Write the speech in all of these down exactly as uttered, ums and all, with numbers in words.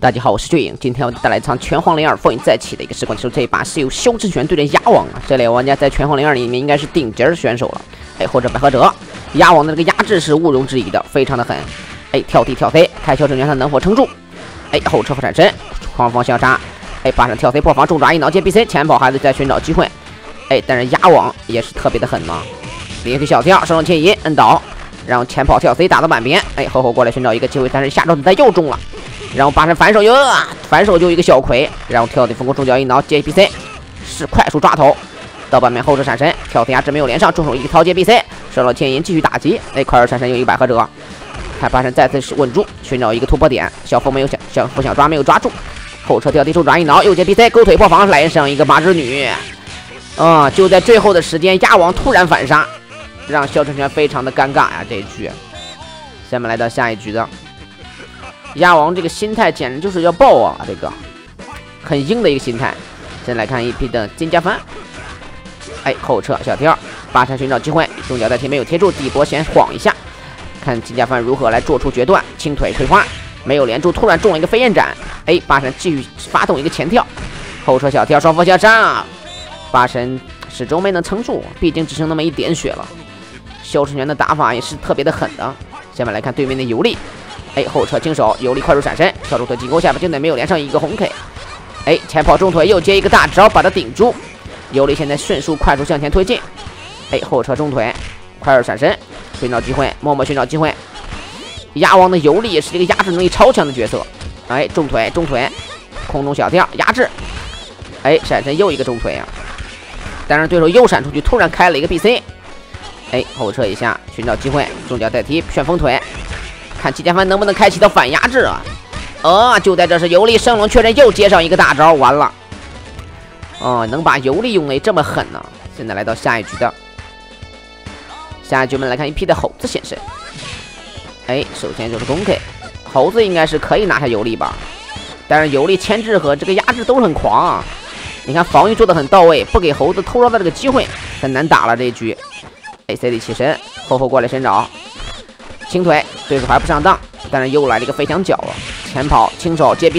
大家好，我是巨影，今天我带来一场拳皇零二风云再起的一个时光球。这一把是由修真拳对阵鸭王啊，这类玩家在拳皇零二里面应该是顶尖的选手了。哎，或者百合者，鸭王的这个压制是毋庸置疑的，非常的狠。哎，跳地跳 C， 看修真拳他能否撑住。哎，后撤闪身，狂风相杀。哎，八闪跳 C 破防，重抓一挠接 B C， 前跑还是在寻找机会。哎，但是鸭王也是特别的狠嘛，连续小跳，升龙牵引，摁倒，然后前跑跳 C 打到板边。哎，后后过来寻找一个机会，但是下招子弹又中了。然后八神反手又、啊、反手就一个小葵，然后跳地疯狂重脚一挠接 B C， 是快速抓头，到板面后撤闪身，跳地压制没有连上，重手一掏接 B C， 升龙牵引继续打击。哎，快速闪身又一个百合者，看八神再次稳住，寻找一个突破点，小风没有想小风想抓没有抓住，后撤跳地重抓一挠右接 B C， 勾腿破防来上一个八之女。啊、嗯，就在最后的时间，鸭王突然反杀，让肖成全非常的尴尬呀！这一局，下面来到下一局的鸭王，这个心态简直就是要爆啊！这个很硬的一个心态。先来看一批的金加帆，哎，后撤小跳，八神寻找机会，中脚带踢没有贴住，地波先晃一下，看金加帆如何来做出决断，轻腿退花没有连住，突然中了一个飞燕斩，哎，八神继续发动一个前跳，后撤小跳，双峰向上。八神始终没能撑住，毕竟只剩那么一点血了。肖成全的打法也是特别的狠的。下面来看对面的游历，哎，后撤轻手，游历快速闪身，跳出腿进攻下巴近腿没有连上一个红 K， 哎，前跑重腿又接一个大招把它顶住。游历现在迅速快速向前推进，哎，后撤重腿，快速闪身，寻找机会，默默寻找机会。鸭王的游历也是一个压制能力超强的角色，哎，重腿重腿，空中小跳压制，哎，闪身又一个重腿啊！但是对手又闪出去，突然开了一个 B C， 哎，后撤一下，寻找机会，重脚代替旋风腿，看季家帆能不能开启到反压制啊！啊，就在这时，游历升龙确认又接上一个大招，完了！哦，能把游历用的这么狠呢、啊！现在来到下一局的，下一局我们来看一批的猴子现身。哎，首先就是攻 K， 猴子应该是可以拿下游历吧，但是游历牵制和这个压制都是很狂啊！你看防御做的很到位，不给猴子偷招的这个机会，很难打了这一局。哎 ，C D 起身，后后过来伸爪，轻腿，对手还不上当，但是又来了一个飞翔脚啊！前跑轻手接 B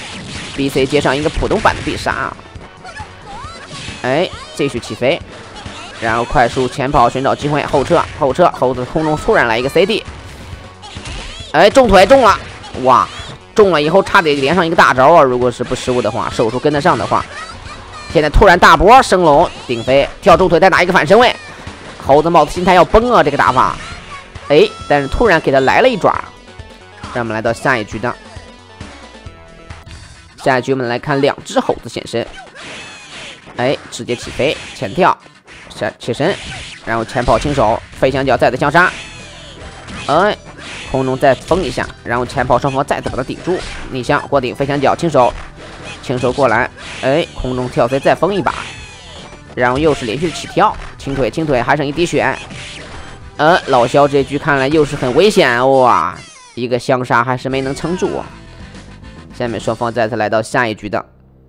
C，B C 接上一个普通版的必杀啊！哎，继续起飞，然后快速前跑寻找机会，后撤后撤，猴子空中突然来一个 C D， 哎，重腿中了，哇，中了以后差点连上一个大招啊！如果是不失误的话，手速跟得上的话。现在突然大波升龙顶飞跳重腿再打一个反身位，猴子帽子心态要崩啊！这个打法，哎，但是突然给他来了一爪。让我们来到下一局的，下一局我们来看两只猴子现身，哎，直接起飞前跳闪起身，然后前跑轻手飞翔脚再次相杀，哎，空中再封一下，然后前跑双方再次把它顶住，逆向过顶飞翔脚轻手。轻手过来，哎，空中跳 C 再封一把，然后又是连续起跳，轻腿轻腿还剩一滴血，呃，老肖这局看来又是很危险哇，一个相杀还是没能撑住啊。下面双方再次来到下一局的，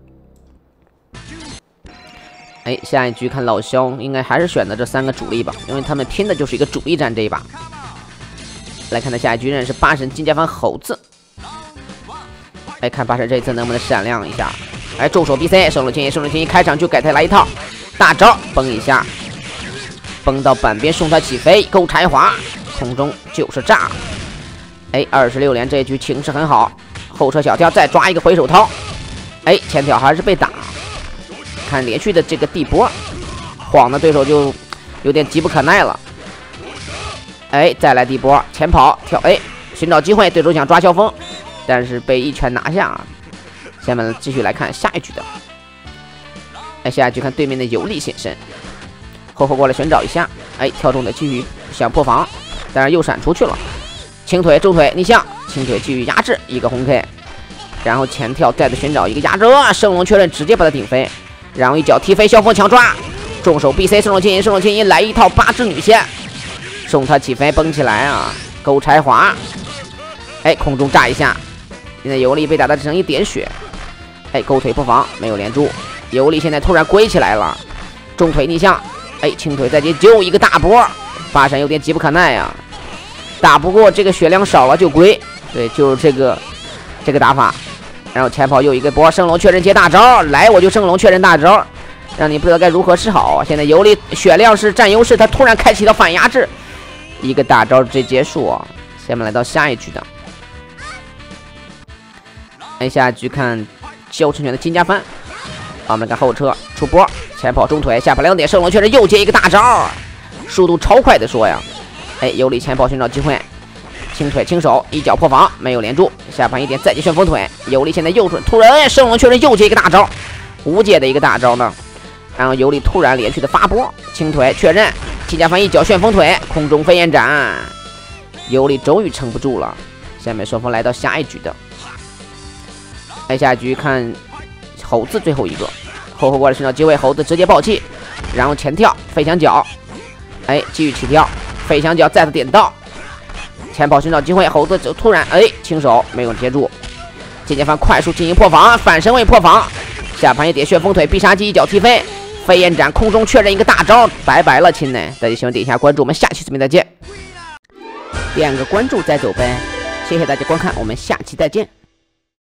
哎，下一局看老肖应该还是选的这三个主力吧，因为他们拼的就是一个主力战这一把。来看他下一局认识八神金家帆猴子。哎，看八神这一次能不能闪亮一下？哎，重手 B C， 升龙牵引，升龙牵引，开场就给他来一套大招，崩一下，崩到板边送他起飞，勾柴华，空中就是炸。哎，二十六连这一局情势很好，后撤小跳再抓一个回手掏，哎，前跳还是被打。看连续的这个地波，晃的对手就有点急不可耐了。哎，再来地波，前跑跳 A， 寻找机会，对手想抓萧峰。但是被一拳拿下啊！下面继续来看下一局的，哎，下一局看对面的游历现身，后后过来寻找一下，哎，跳中的继续想破防，但是又闪出去了，轻腿重腿逆向，轻腿继续压制一个红 K， 然后前跳再次寻找一个压制，升龙确认直接把他顶飞，然后一脚踢飞萧峰强抓，重手 B C 升龙牵引，升龙牵引来一套八只女线，送他起飞崩起来啊，勾柴华，哎，空中炸一下。现在游历被打的只剩一点血，哎，勾腿破防没有连住，游历现在突然归起来了，重腿逆向，哎，轻腿再接就一个大波，八神有点急不可耐啊，打不过这个血量少了就归，对，就是这个这个打法， 然后前跑又一个波，圣龙确认接大招，来我就圣龙确认大招，让你不知道该如何是好。现在尤里血量是占优势，他突然开启了反压制，一个大招直接结束。下面来到下一局的，来下一局看萧晨轩的金家帆。好，我们看后撤出波，前跑中腿，下跑两点，圣龙确认又接一个大招，速度超快的说呀。哎，尤里前跑寻找机会。轻腿轻手一脚破防，没有连住，下盘一点再接旋风腿，尤里现在右腿突然圣龙确认又接一个大招，无解的一个大招呢。然后尤里突然连续的发波，轻腿确认，金家帆一脚旋风腿，空中飞燕斩，尤里终于撑不住了。下面双方来到下一局的，来下一局看猴子最后一个，后后过来寻找机会，猴子直接爆气，然后前跳飞翔脚，哎继续起跳，飞翔脚再次点到。前跑寻找机会，猴子就突然哎轻手没有接住，金家帆快速进行破防，反身位破防，下盘一叠旋风腿必杀技一脚踢飞，飞燕斩空中确认一个大招，拜拜了亲呢！大家喜欢点一下关注，我们下期视频再见。点个关注再走呗，谢谢大家观看，我们下期再见。